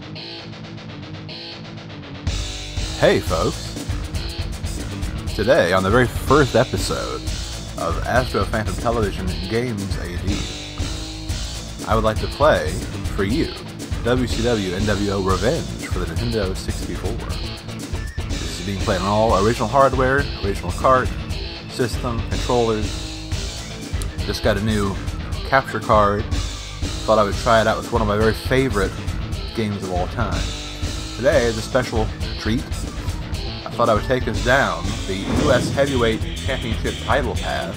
Hey folks, today on the very first episode of Astro Phantom Television Games AD, I would like to play for you WCW NWO Revenge for the Nintendo 64. This is being played on all original hardware, original cart, system, controllers. Just got a new capture card. Thought I would try it out with one of my very favorite games of all time. Today is a special treat. I thought I would take us down the U.S. Heavyweight Championship title path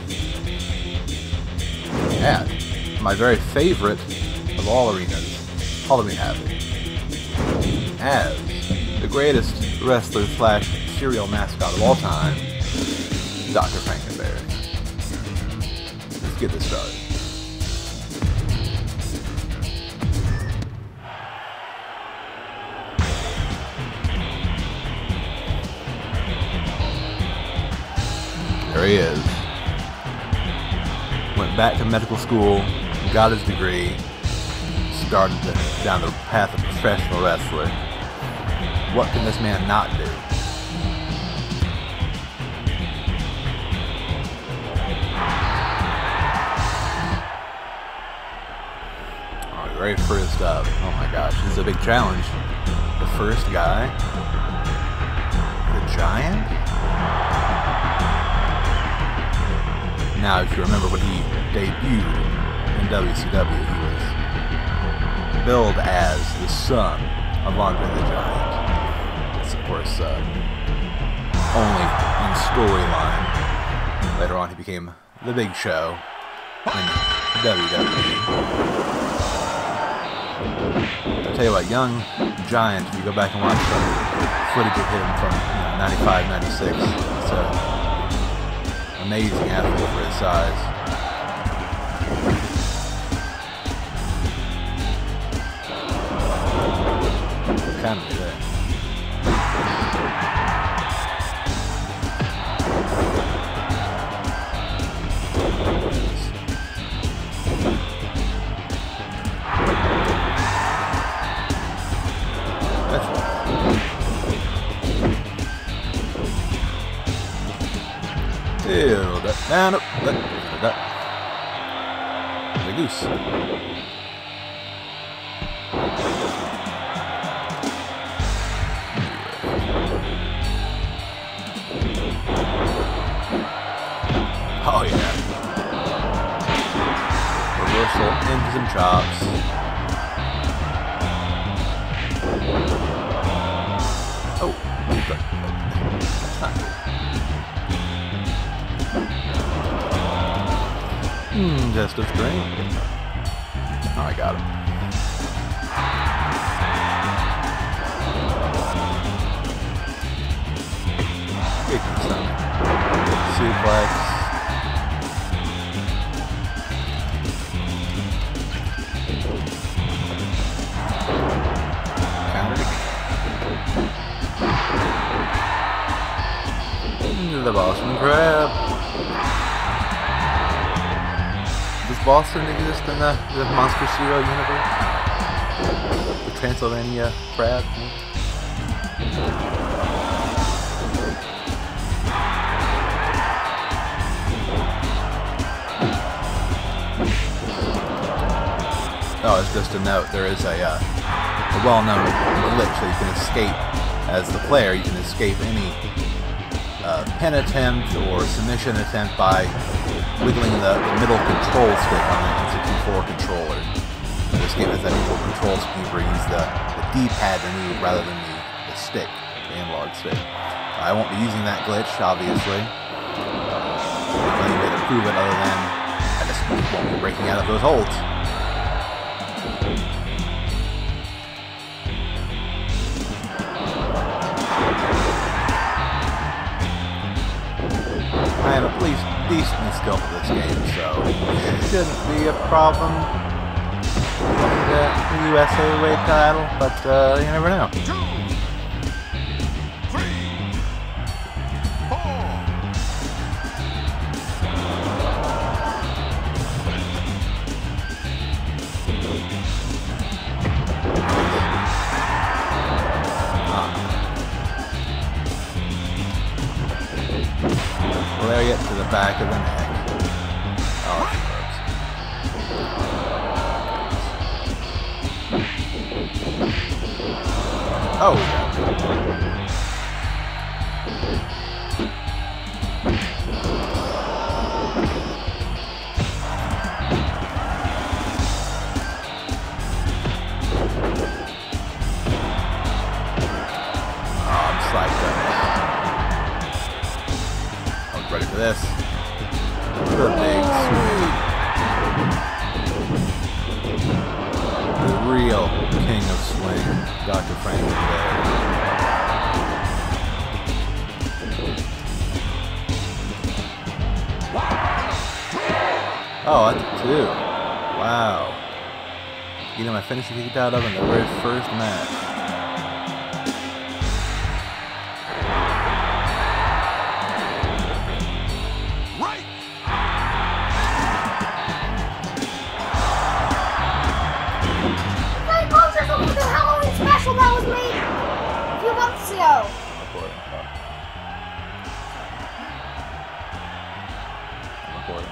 at my very favorite of all arenas, Halloween Havoc, as the greatest wrestler / serial mascot of all time, Dr. Frankenberry. Let's get this started. There he is. Went back to medical school, got his degree, started down the path of professional wrestler. What can this man not do? Alright, very first up. Oh my gosh, this is a big challenge. The first guy, the Giant? Now, if you remember when he debuted in WCW, he was billed as the son of Andre the Giant. It's, of course, only in storyline. Later on, he became the Big Show in WWE. I'll tell you what, young Giant, if you go back and watch some footage of him from 95, 96, it's amazing athlete for his size. Kind of there. Down, up, there's a goose. Oh yeah. Reversal into some chops. Oh, that's not good. Just as great. Oh, I got him. Kick him some. Suplex. Counter again. The Boston Crab. Does Boston exist in the Monster Zero universe? The Transylvania Crab? Oh, it's just a note. There is a well-known glitch that you can escape as the player. You can escape any pin attempt or submission attempt by wiggling the middle control stick on the N64 controller. This game has that middle control scheme where you use the D-pad to move rather than the stick, the analog stick. I won't be using that glitch, obviously. There's any way to prove it other than I just won't be breaking out of those holds. I am at least decently skilled at this game, so it shouldn't be a problem with the US Heavyweight title, but you never know. 2, 3, 4. get to the back of the neck. Oh, oh, yeah. Ready for this. The big swing. The real king of swing, Dr. Franklin there. Oh, that's 2. Wow. You know, my finisher kicked out of in the very first match. That was made a few months ago. I'm recording.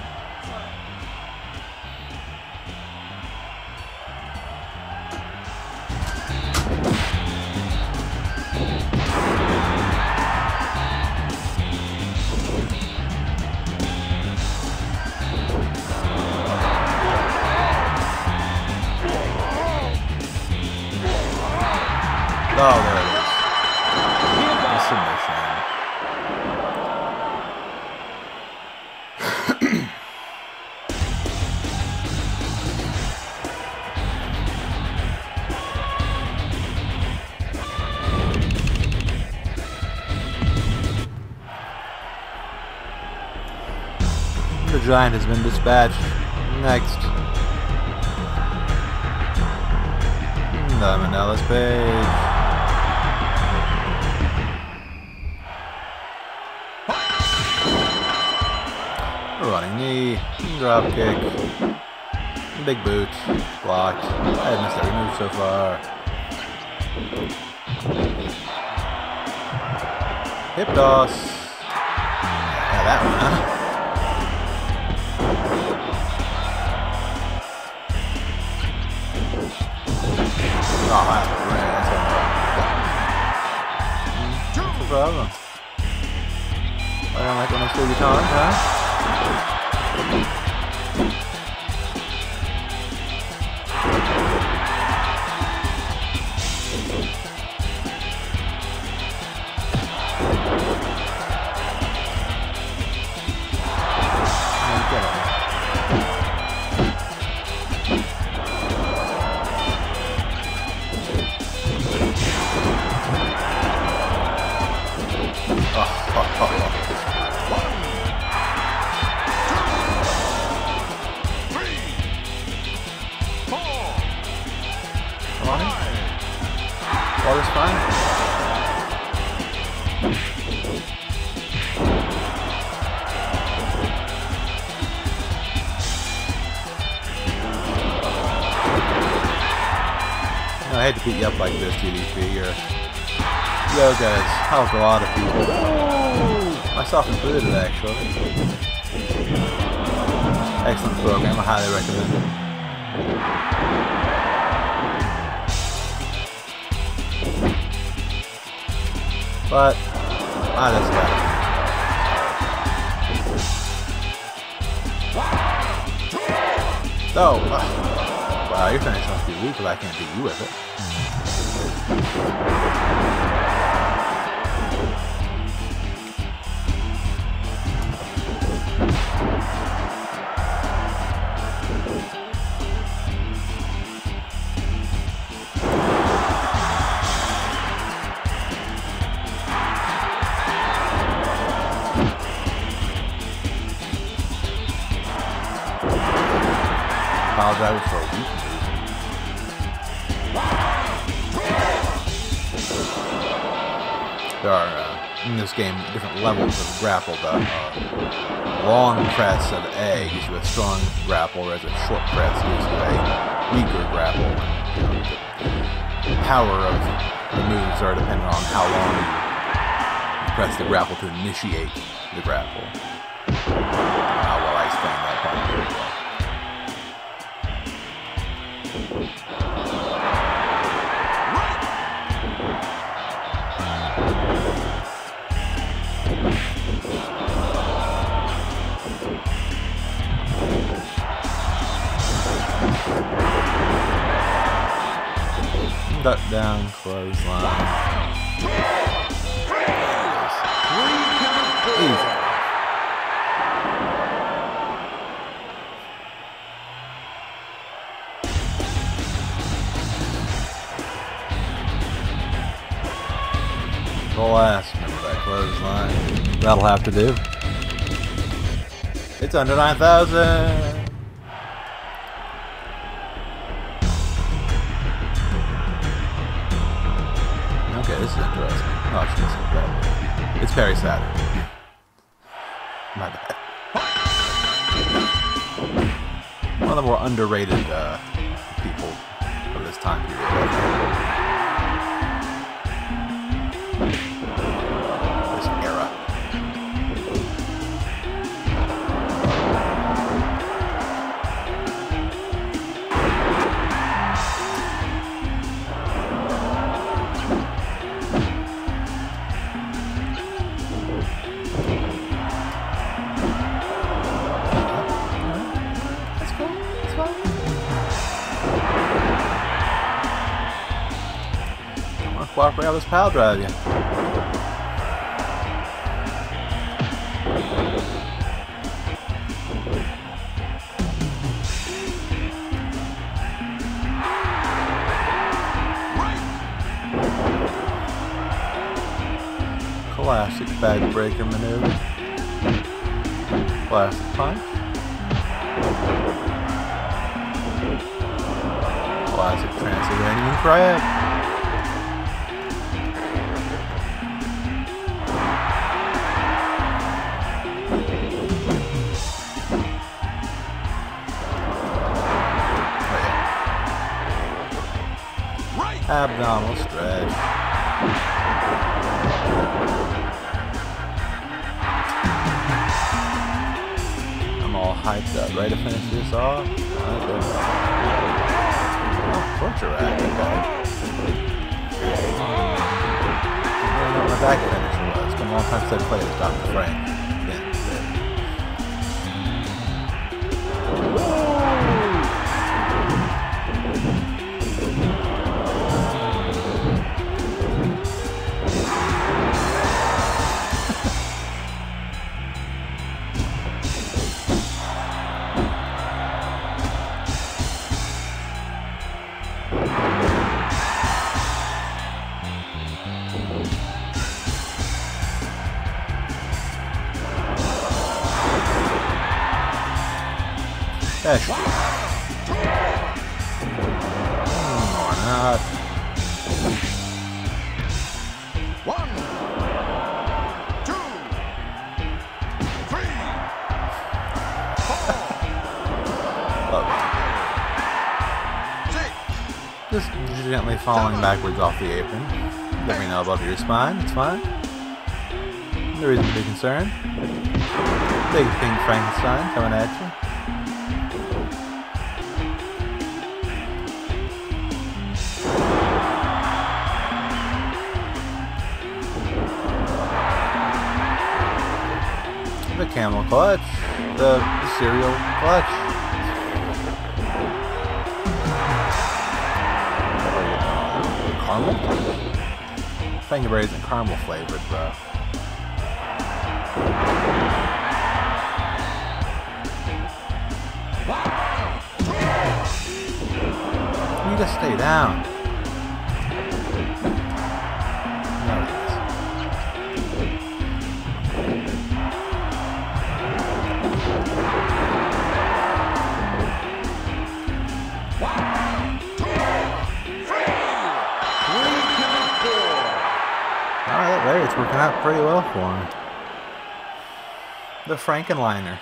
Oh, there it is. The submission. The giant has been dispatched. Next. Diamond Dallas Page. Running knee, drop kick, big boot, blocked. I had missed every move so far. Hip toss. Yeah, that one, huh? Oh, that's no problem. I don't like when I steal your time, huh? Water's fine. I hate to beat you up like this, DDP. Yoga has helped a lot of people. Myself included, actually. Excellent program. I highly recommend it. But, that's bad. Oh, wow, your finish must be weak if I can't beat you with it. Apologize for a weak move. There are, in this game, different levels of grapple. The long press of A gives you a strong grapple, whereas a short press gives you a weaker grapple. You know, the power of the moves are dependent on how long you press the grapple to initiate the grapple. Duck down, clothesline. Easy. Full ass. Remember that clothesline. That'll have to do. It's under 9,000. Okay, this is interesting. Oh, she's bad. It's Perry Saturn. My bad. One of the more underrated people of this time period. This era. Cooperate on this pile drive, yeah. Classic bag breaker maneuver. Classic punch. Classic Transylvanian crab. Abdominal stretch. I'm all hyped up, ready to finish this off. Oh, torture rack, okay. I don't know what my back finisher was. It's been a long time since I played as Dr. Frank. Dash. Or not. 1, 2, 3, 4, 6. Just gently falling backwards off the apron. Let me know above your spine. It's fine. No reason to be concerned. Big Pink Frankenstein coming at you. The camel clutch, the cereal clutch. Caramel? Fingerberries and caramel flavored, bro. You just stay down. It's working out pretty well for him. The Frankenliner.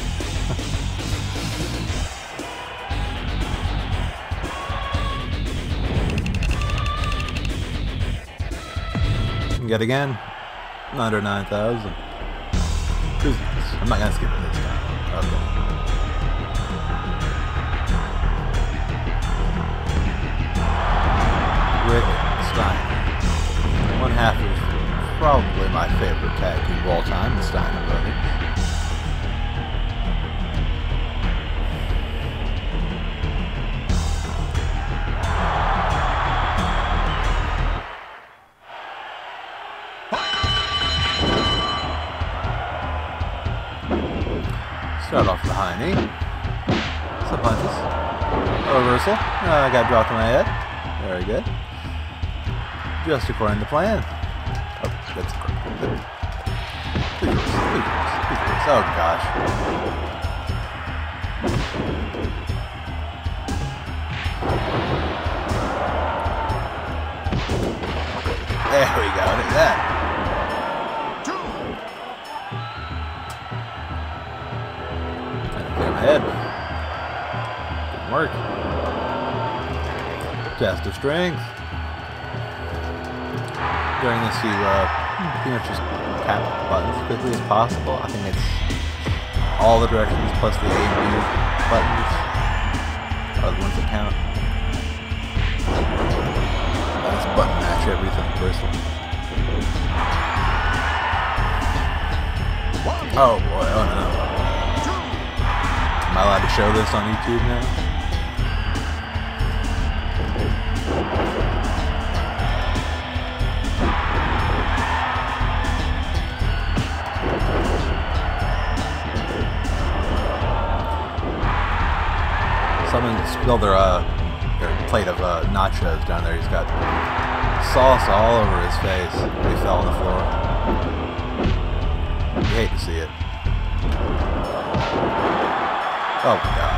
Yet again, under 9,000. I'm not gonna skip it this time. Okay. Rick Steiner. One half of probably my favorite tag team of all time, the Steiner Brothers. Shot off the high knee. Some punches. A reversal. I got dropped on my head. Very good. Just according to plan. Oh, that's good. Please reverse. Oh gosh. There we go. Look at that. Head. Good work. Test of strength. During this, you pretty much just tap buttons as quickly as possible. I think it's all the directions plus the A and B buttons are the ones that count. Let's button match everything personally. Oh boy, oh no. Am I allowed to show this on YouTube now? Someone spilled their plate of nachos down there. He's got sauce all over his face. They fell on the floor. You hate to see it. Oh my god.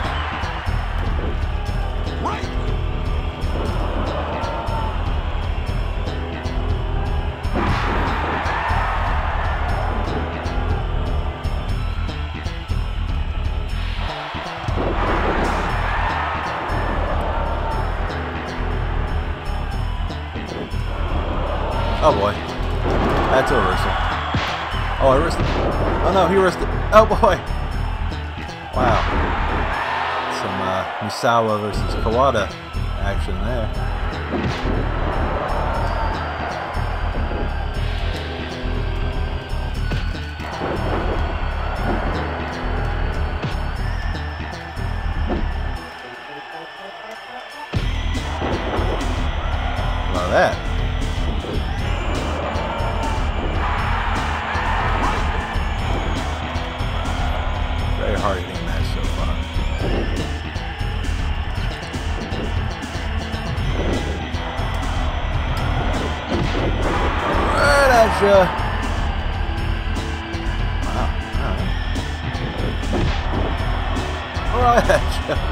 Oh boy. That's a reversal. Oh, I reversed it. Oh no, he reversed it. Oh boy. Wow. Some Misawa versus Kawada action there. Look at that. Very hard hitting match so far. Right at ya. Wow. Right at ya.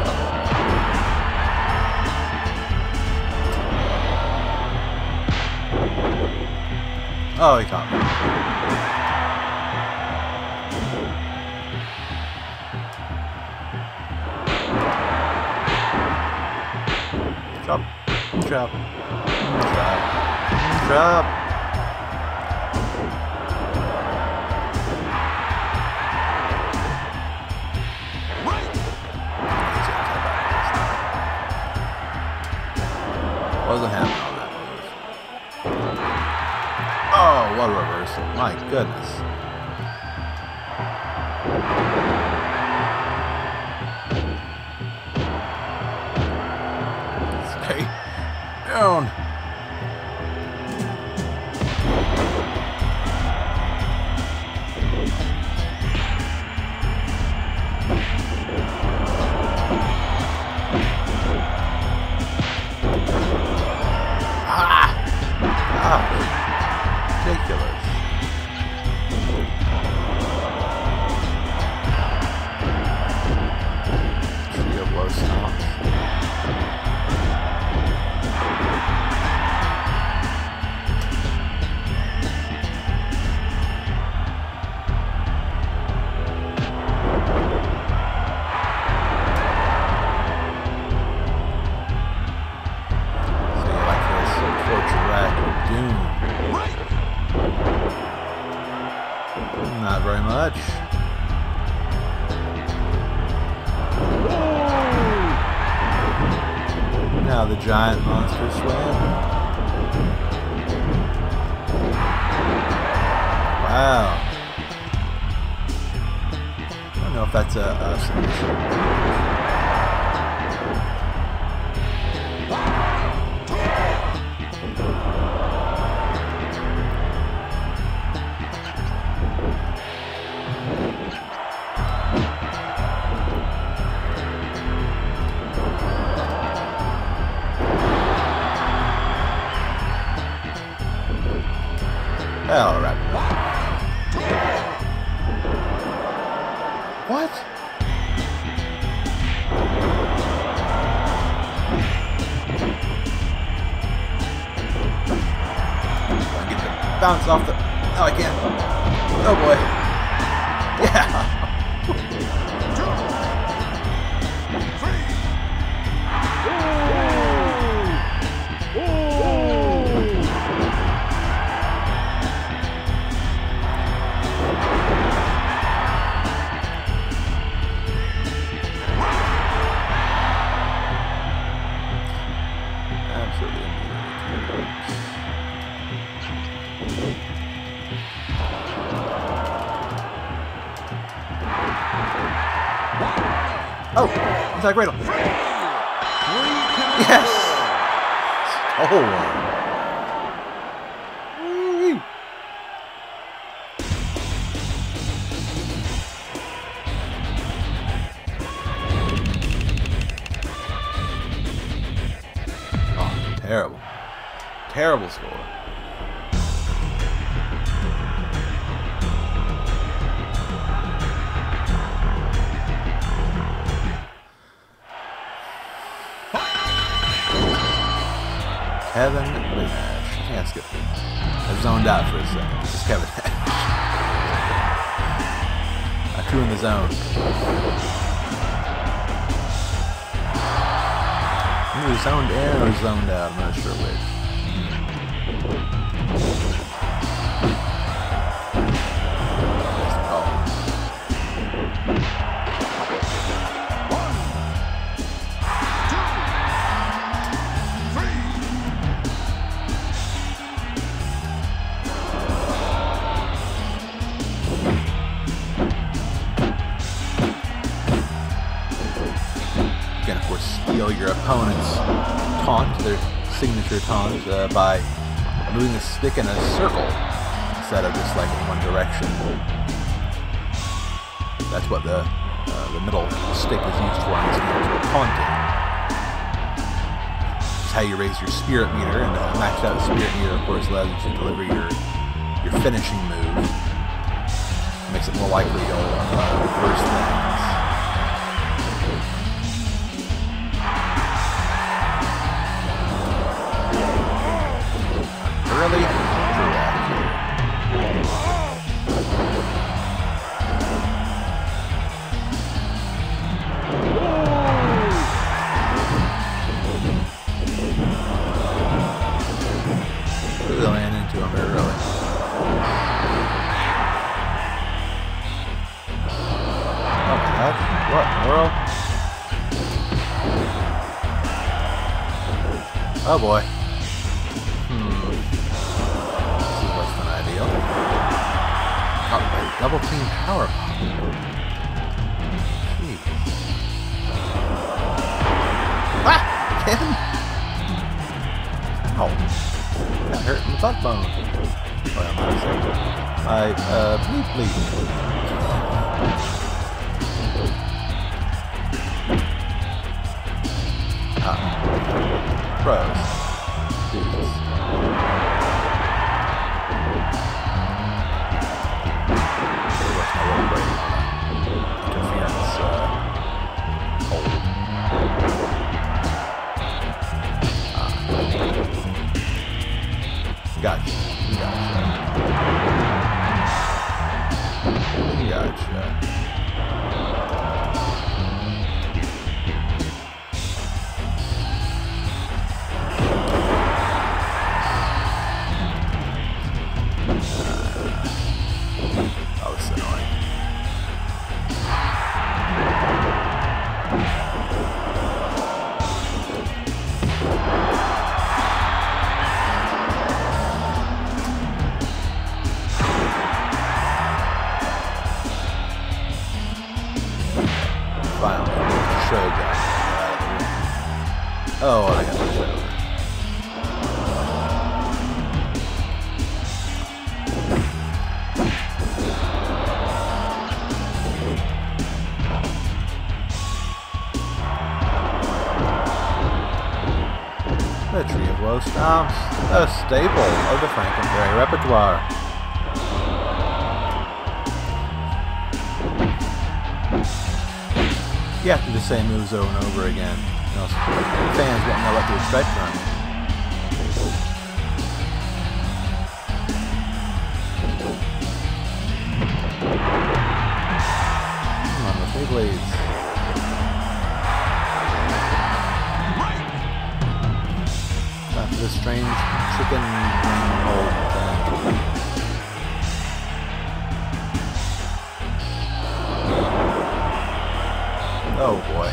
Oh, he caught me. Drop. Drop. Drop. Drop. Wasn't happening on that move. Oh, what a reversal. My goodness. Stay down. Ridiculous. Trio blow stomps. So you like this torture rack of doom. Not very much. Now the giant monster swim. Wow. I don't know if that's a solution. bounce off the... Oh, I can't. Oh, boy. Yeah. Oh, inside cradle. Yes. Oh. Woo-wee. Oh, terrible. Terrible score. Kevin Nash. Can't skip this. I zoned out for a second. This is Kevin Nash. I threw in the zone. Either zoned in or zoned out. I'm not sure which. That's the call. Steal your opponent's taunt, their signature taunt, by moving the stick in a circle instead of just like in one direction. That's what the middle stick is used for in this game, for taunting. This is how you raise your spirit meter, and maxed out spirit meter, of course, allows you to deliver your finishing move. Makes it more likely you'll reverse things. Really? Really ran into him very early. Oh my gosh. What in the world? Oh boy. Double team power. Jeez. Ah! Ken! Oh. Got hurt in the butt bone. Well, I'm not saying. Bleep. Pros. Dudes. Gotcha. Oh, this is annoying. Finally, the Shogun. Oh, I got the Shogun. The Tree of Woe Stomps, a staple of the Franklin Gray repertoire. You have to do the same moves over and over again. You know, fans won't know what to expect from you. please. After this strange chicken mold thing. Oh boy.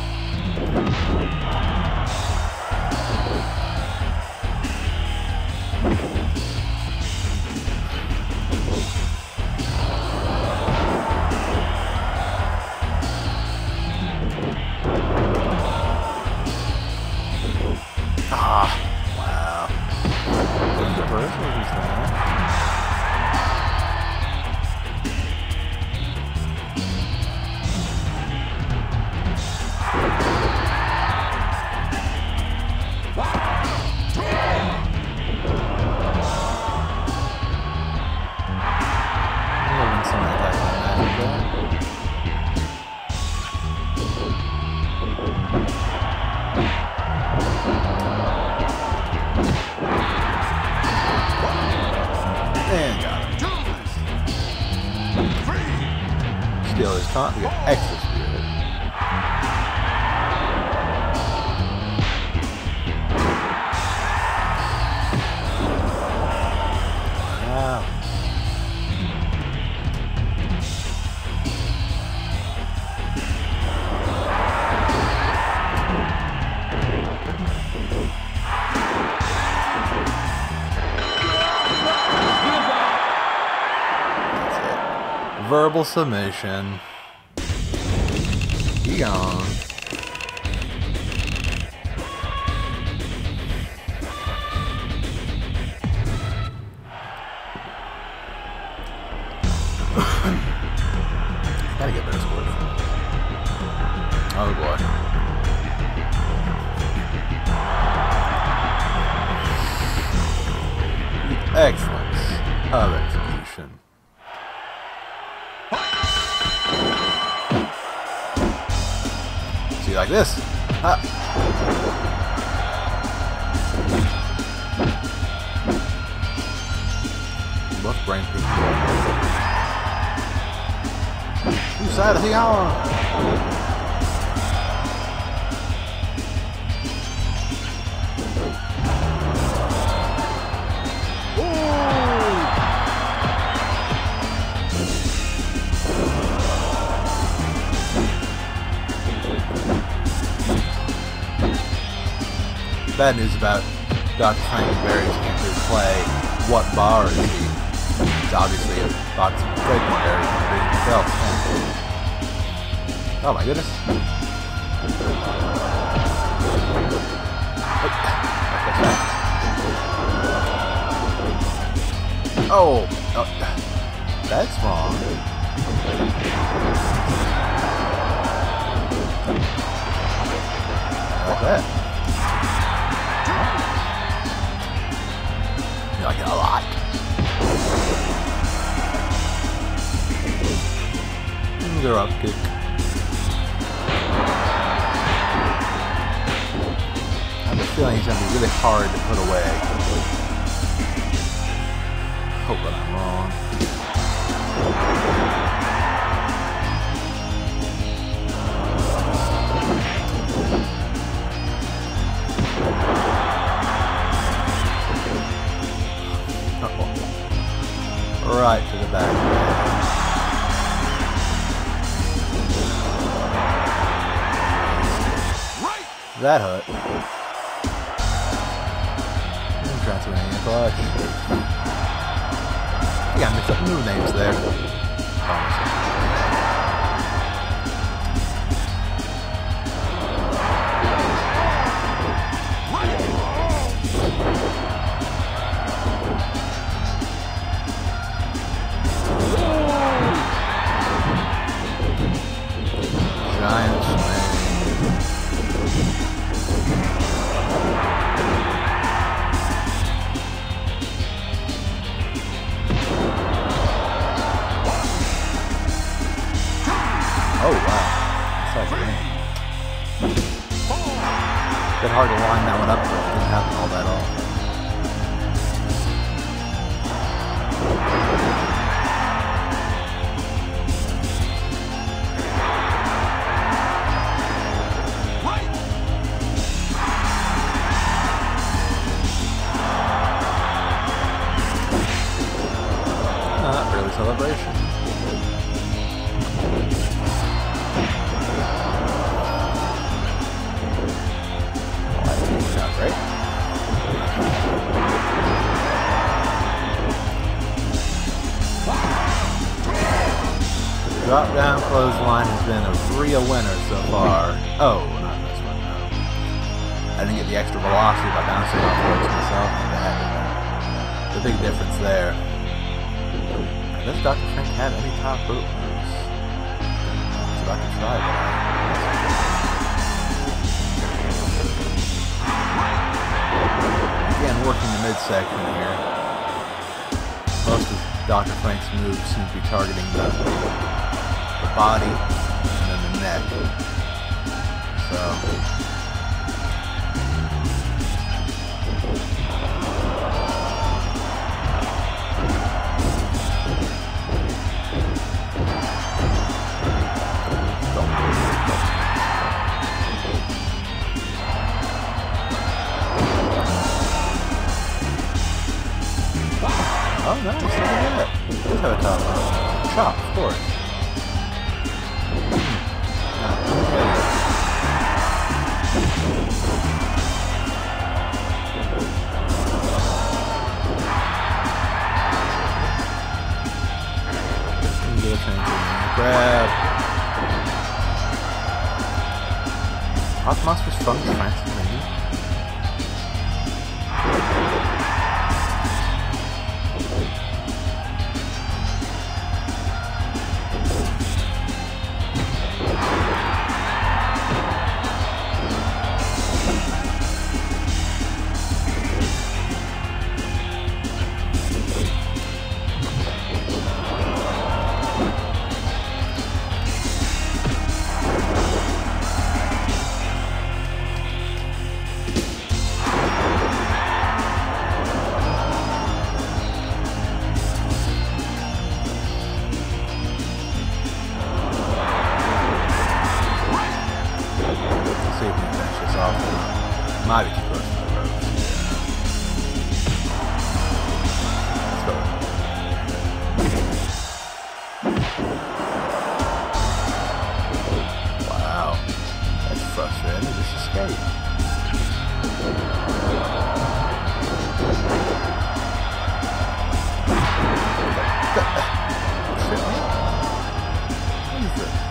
And got him. Steal his taunt to get extra spirit. Wow. Verbal submission. He gone. Gotta get better scores. Oh boy. The excellence of execution. See, like this. Ah. Both brain people. Whose side is he on? Bad news about Dr. Frankenberry's cancer play. What bar is he? It's obviously a box of Frankenberry himself. Oh my goodness. Oh, that's wrong. Like that. You like it a lot. They're up kick. I have a feeling he's gonna be really hard to put away. Hope that I'm wrong. Right to the back. Right. That hurt. Transfer in clutch. Yeah, mixed up move names there. Giant swing. Oh wow, that's like great. Bit hard to line that one up, but it didn't happen all that all. clothesline has been a real winner so far. Oh, not this one, no. I didn't get the extra velocity by bouncing off the ropes myself. The big difference there. Does Dr. Frank have any top rope moves? I was about to try, but again, working the midsection here. Most of Dr. Frank's moves seem to be targeting the body and then the neck. So oh, nice. Look at that. Does have a top rope. Chop, of course. Grab. Hot Monsters from Transylvania. Might be too close to the ropes. Let's go. Wow. That's frustrating. Just escape. What is this?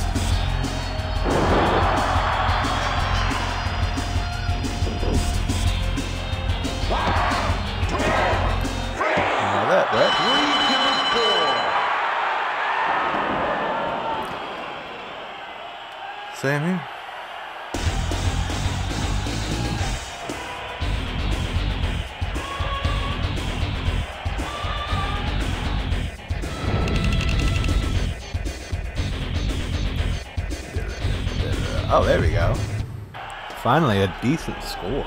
Right? Same here. Oh, there we go. Finally, a decent score.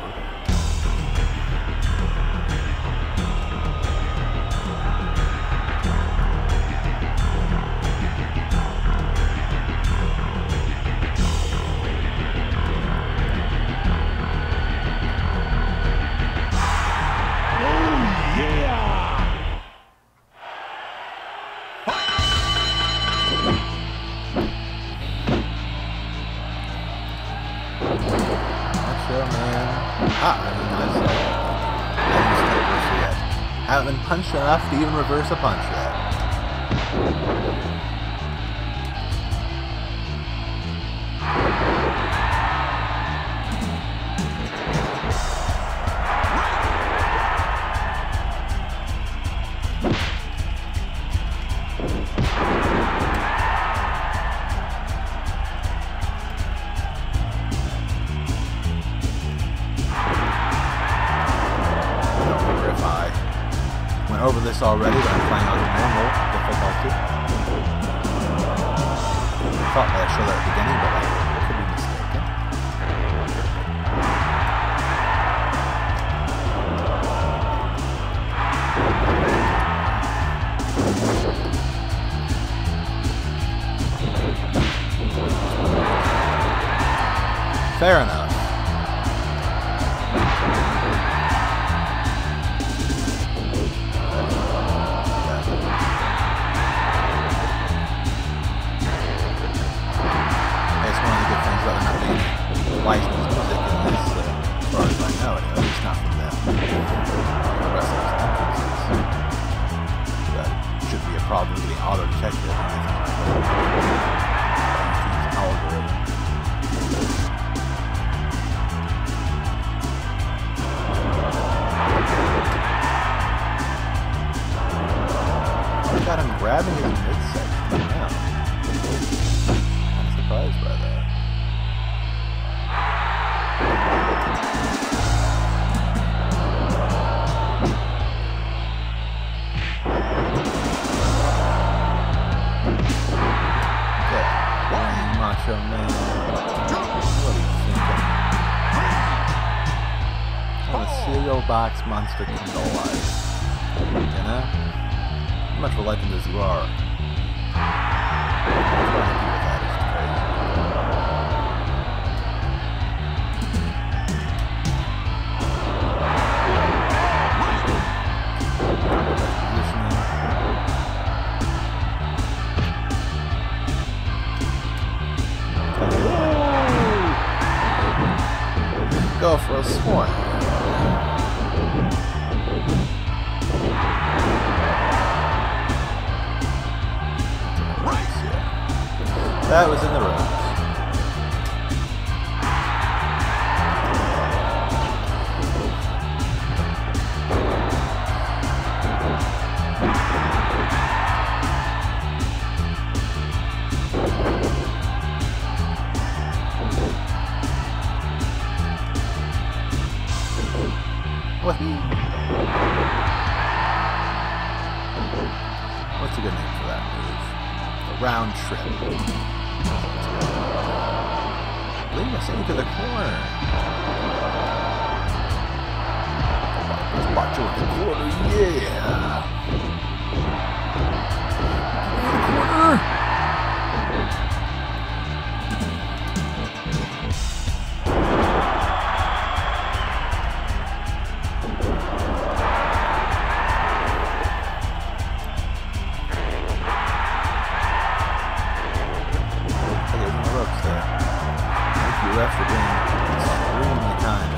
Haven't been punched enough to even reverse a punch yet. Over this already, but I'm playing on normal difficulty. I thought that I showed that at the beginning, but I could be mistaken. Fair enough. Licensed music in this, as far as I know, at least not from them. The rest of those entrances. That should be a problem getting auto-detected or anything like that. there. Okay, Macho Man. What are you thinking? Oh, a cereal box monster Kindle Life. You know? How much of a legend as you are. Go for a swing. That was in the room. What's a good name for that move? A round trip. Lead us into the corner. Watch over the corner, yeah! Corner! Ref for being extremely kind.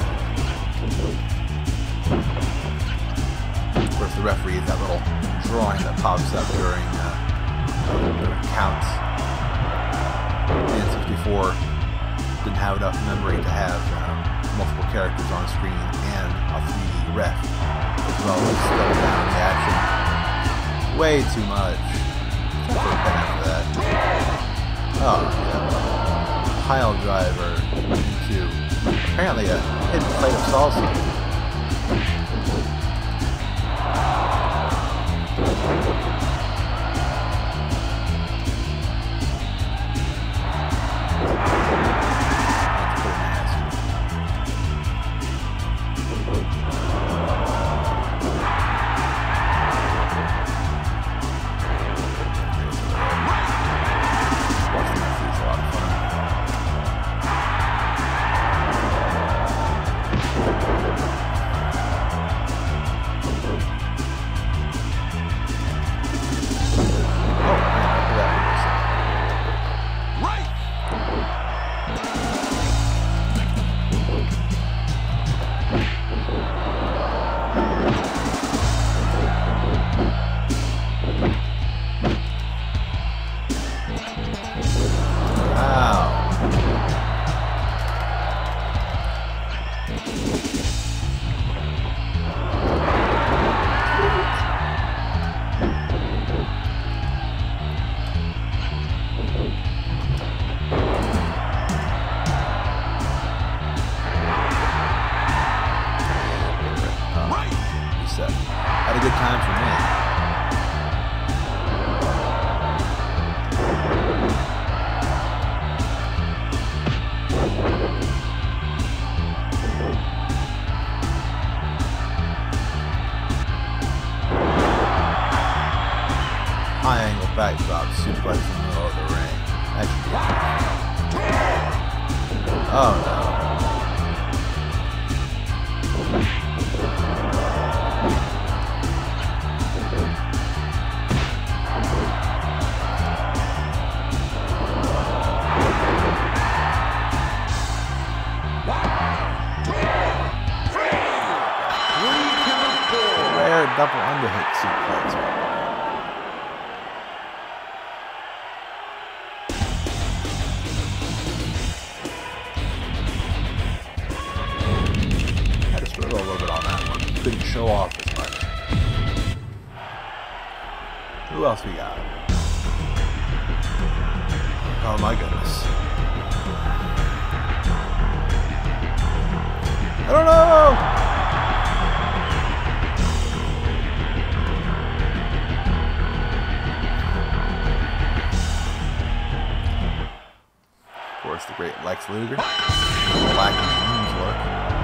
Of course, the referee is that little drawing that pops up during counts. The N64 didn't have enough memory to have multiple characters on screen and a 3D ref, as well as slow down the action way too much. After that. Oh, yeah. Pile driver into apparently a hidden plate of salsa. Had a good time for me. High angle backdrop suplex in the middle of the ring. That should be fun. Oh no. Double underhit suplex. Had to struggle a little bit on that one. Couldn't show off as much. Who else we got? Oh my goodness. course, the great Lex Luger. Black and jeans look.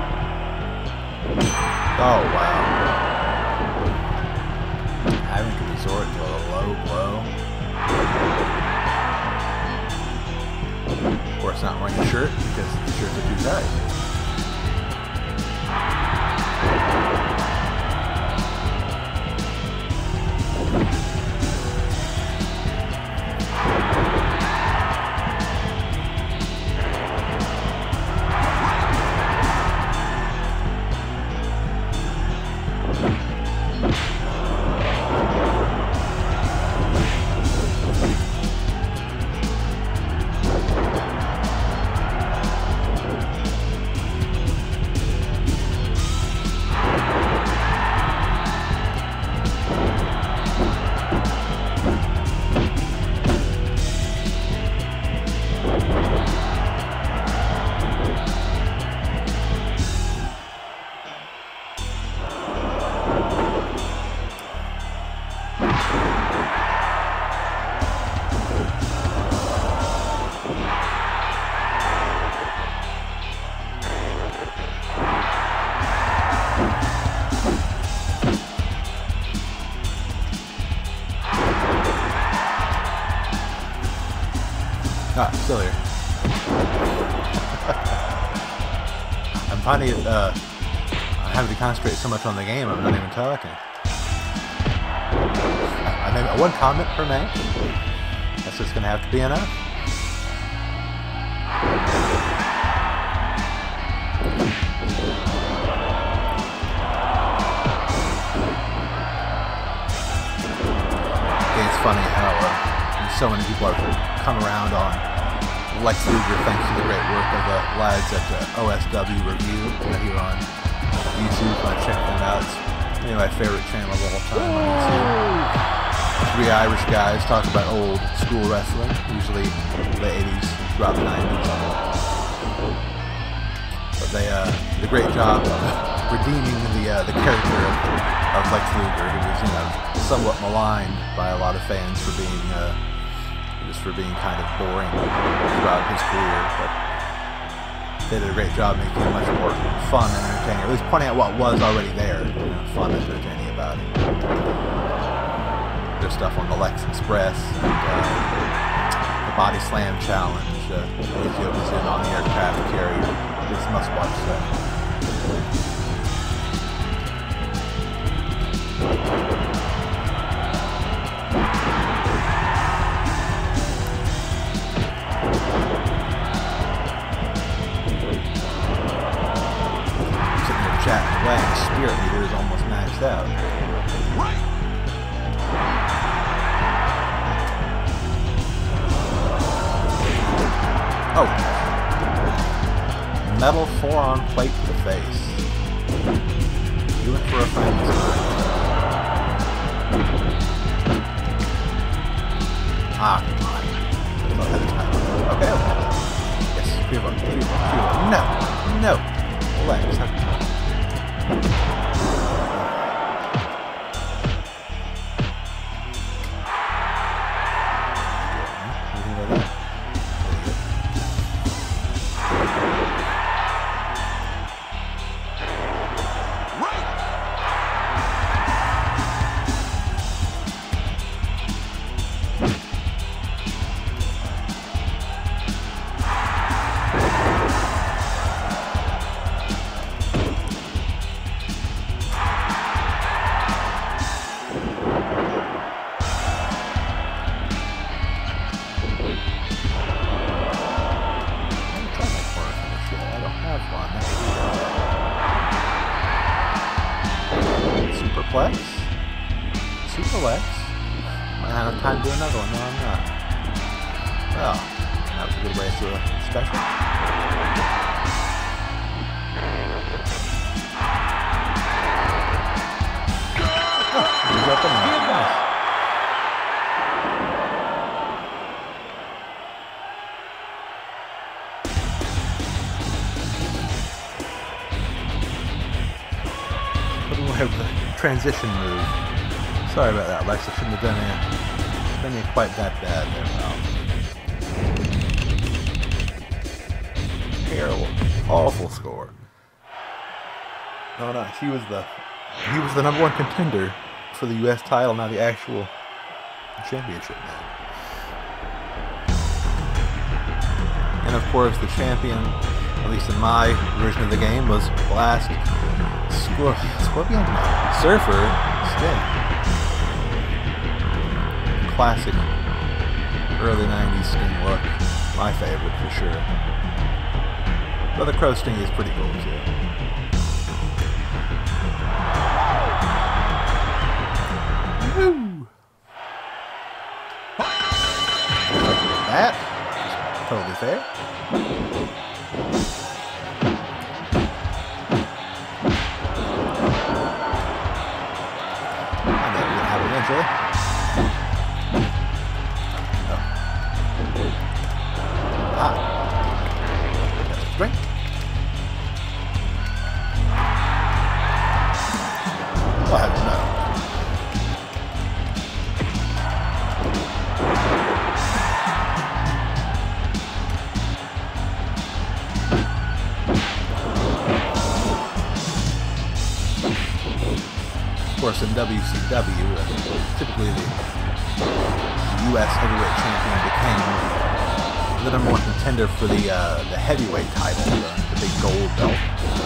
Oh, wow. Having to resort to a low blow. Of course, not wearing a shirt because the shirts are too tight. Ah, still here. I'm finding it, I'm having to concentrate so much on the game, I'm not even talking. I mean, one comment per match? That's just gonna have to be enough. It's funny how so many people are come around on Lex Luger thanks to the great work of the lads at OSW Review here on YouTube. I check them out. It's maybe my favorite channel of all time on YouTube. Three Irish guys talk about old school wrestling, usually the 80s throughout the 90s. But they did a great job of redeeming the character of Lex Luger, who was, you know, somewhat maligned by a lot of fans for being kind of boring throughout his career, but they did a great job making it much more fun and entertaining, or at least pointing out what was already there, you know, fun and entertaining about it. There's stuff on the Lex Express and the Body Slam Challenge, Yokozuna on the aircraft carrier. It's must-watch stuff. Chatting away, the spirit meter is almost maxed out. Oh. Metal forearm plate to the face. You went for a fight this time. Ah, come on. Okay, okay. Yes, 3-1. No, no. Lex. Superplex? Superplex? Might have time to do another one. No, I'm not. Well, that was a good way to do a special. Oh, he's up in there. Nice. Of the transition move. Sorry about that, Lex. I shouldn't have done it quite that bad there. awful score. No, no, he was the number one contender for the U.S. title, not the actual championship match. And of course, the champion, at least in my version of the game, was Blast Scorpion? Surfer Sting. Classic early 90s Sting look. My favorite for sure. But the Crow Sting is pretty cool too. Woo! That is totally fair. Eventually. Oh. Ah. That's a strength. Oh, I have no. Of course, in WCW, typically the U.S. heavyweight champion became the number one contender for the heavyweight title, the big gold belt.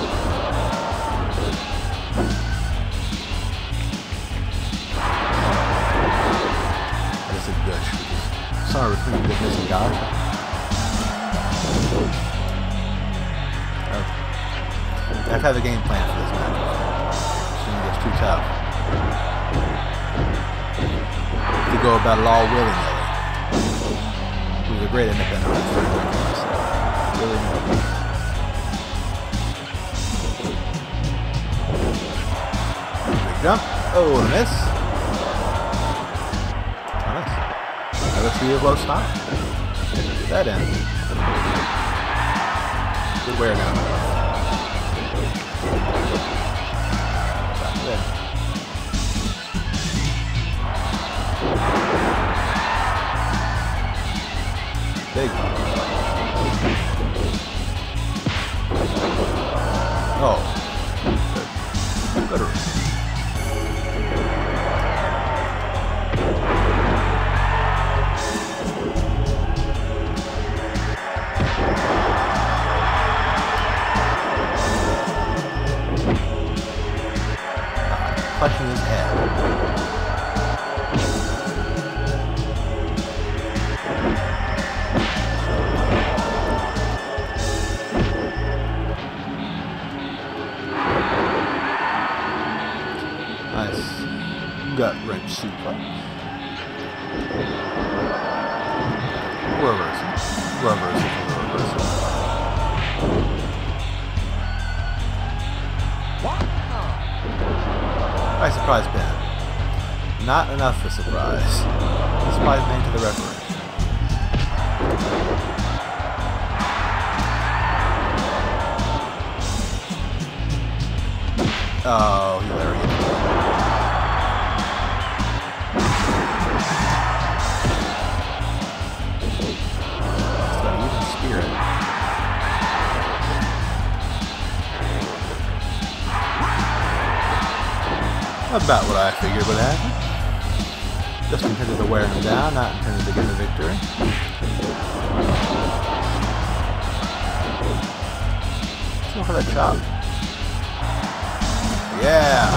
That is a gush. Somewhere between goodness and God. Okay. I have to have a game plan for this match. It's too tough to go about it all willy-nilly. He was a great independent wrestler. Really nice. Big jump. Oh, and a miss. Nice. Another 3 of low stop. Get that in. Good wear now. Big. Oh. Better. Clutching his head. Nice gut wrench suplex. Reversal. Reversal. Reversal. Nice surprise pin. Not enough for surprise. Surprise pin to the referee. Oh, hilarious. It's got even spirit. About what I figured would happen. Just intended to wear him down, not intended to get the victory. Let's go for that chop. Yeah!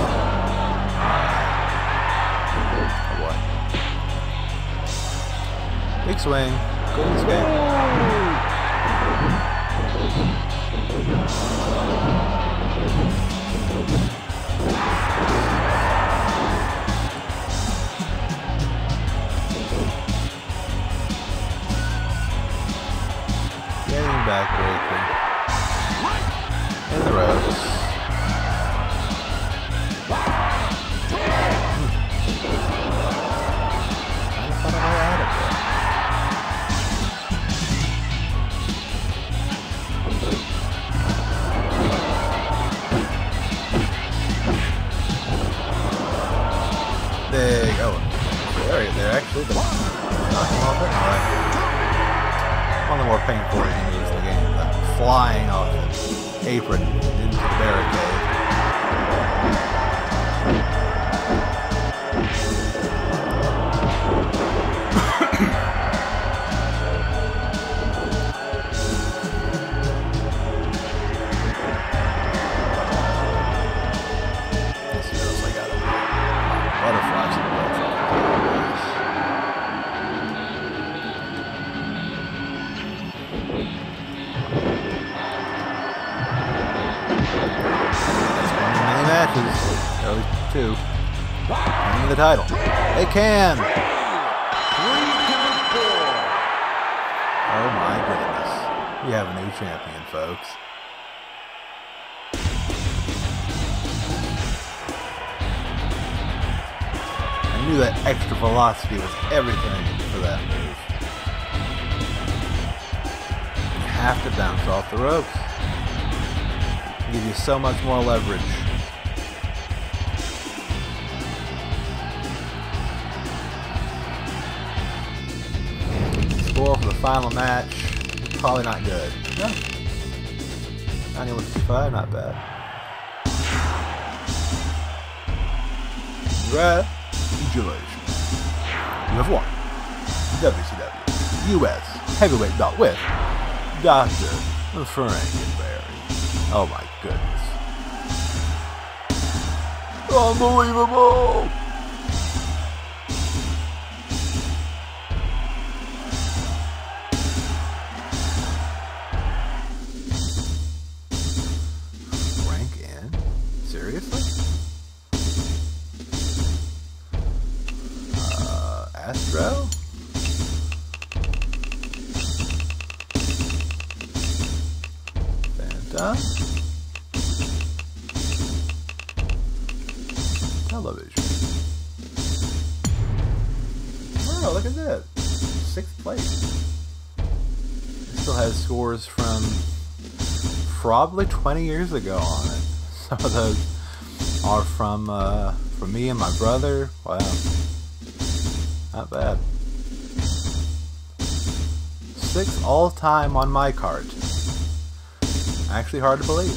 Oh boy. Big swing. Good escape. Getting backbreaker. In the ropes. Big, oh, they're actually the knocking off it. One of the more painful moves in the game. flying off the apron into the barricade. Let's see what else I got. Butterflies in the many matches. There was 2. Winning the title. They can! Oh my goodness. We have a new champion, folks. I knew that extra velocity was everything for that move. You have to bounce off the ropes. Give you so much more leverage. Score for the final match, probably not good. No. 91-55, not bad. Congratulations. You have won WCW US Heavyweight Belt with Dr. Frankenberry. Oh my goodness. Unbelievable! Rank in? Seriously? Astro? Fanta? Television. Oh, look at that. 6th place. It still has scores from probably 20 years ago on it. Some of those are from me and my brother. Wow. Not bad. 6th all-time on my card. Actually hard to believe.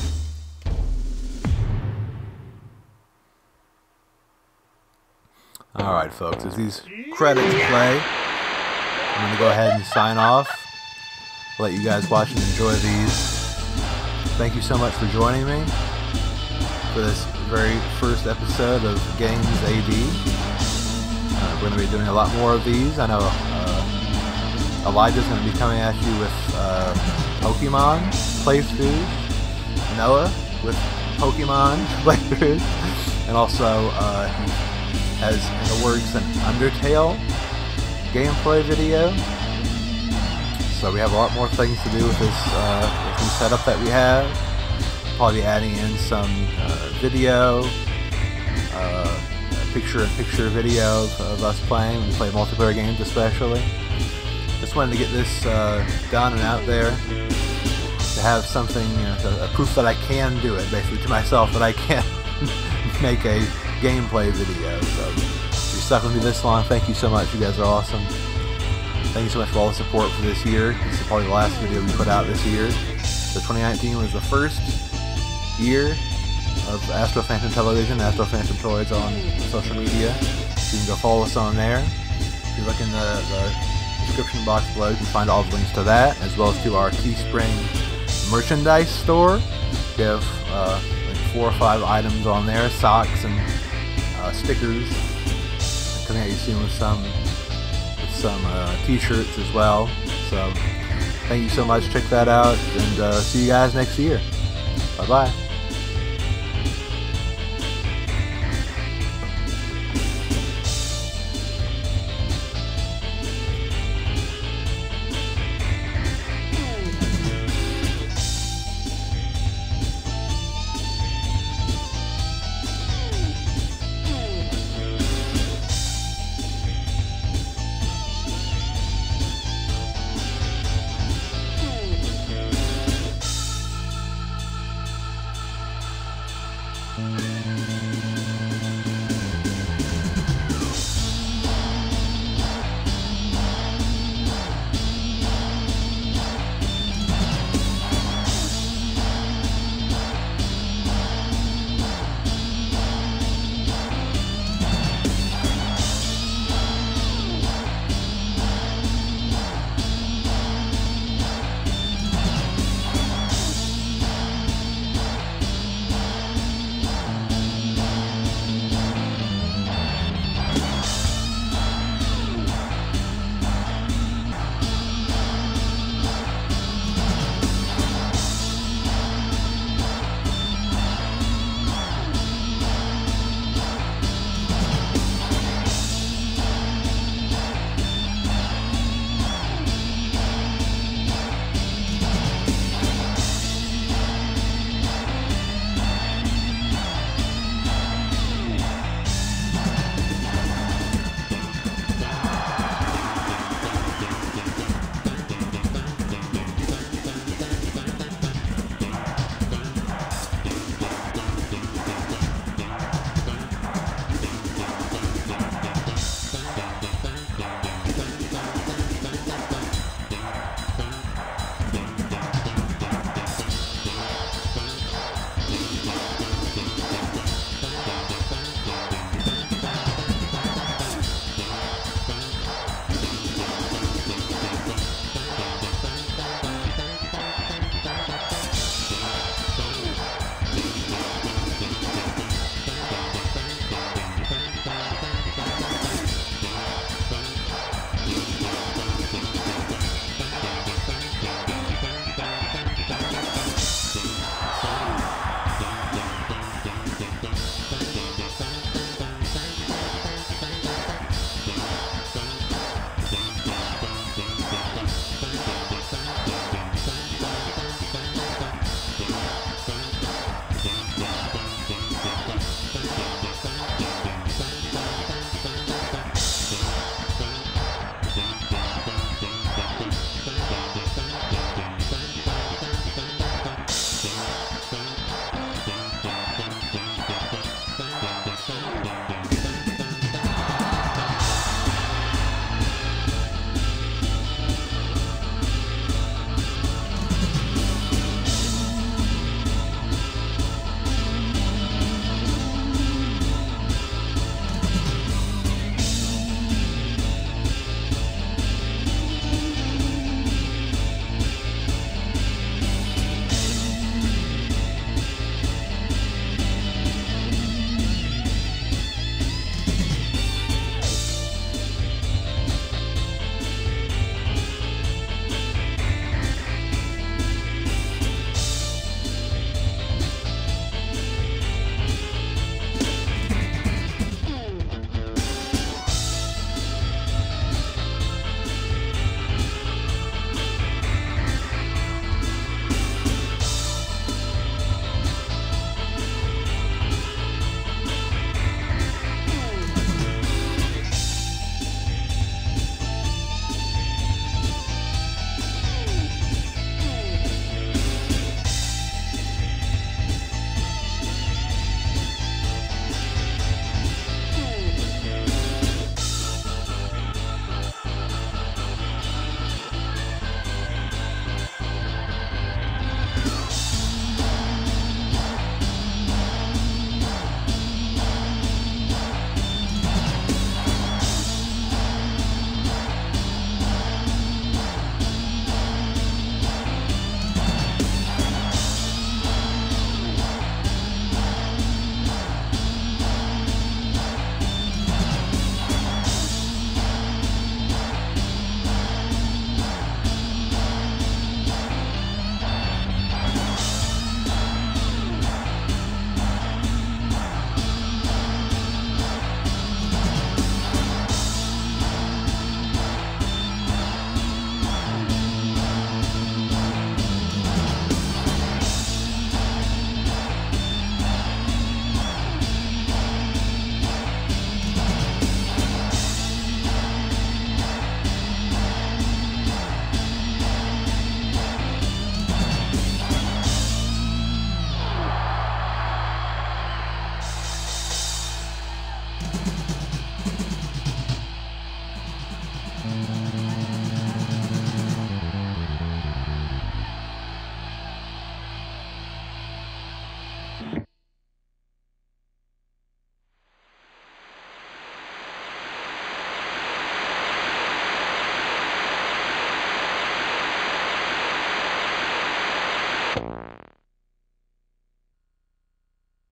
Alright folks, as these credits play, I'm going to go ahead and sign off. Let you guys watch and enjoy these. Thank you so much for joining me for this very first episode of Games AD. We're going to be doing a lot more of these. I know Elijah's going to be coming at you with Pokemon playthroughs, Noah with Pokemon playthroughs, and also he has in the works an Undertale gameplay video. So we have a lot more things to do with this new setup that we have. Probably adding in some video, picture-in-picture video of us playing. We play multiplayer games especially. Just wanted to get this done and out there to have something, a proof that I can do it, basically to myself that I can make a gameplay video. So if you stuck with me this long, thank you so much. You guys are awesome. Thank you so much for all the support for this year. This is probably the last video we put out this year. So 2019 was the first year of Astro Phantom Television, Astro Phantom Toys on social media. So you can go follow us on there. If you look in the description box below, you can find all the links to that, as well as to our Teespring merchandise store. We have like 4 or 5 items on there, socks and stickers. Coming at you soon with some t-shirts as well. So thank you so much. Check that out, and see you guys next year. Bye bye.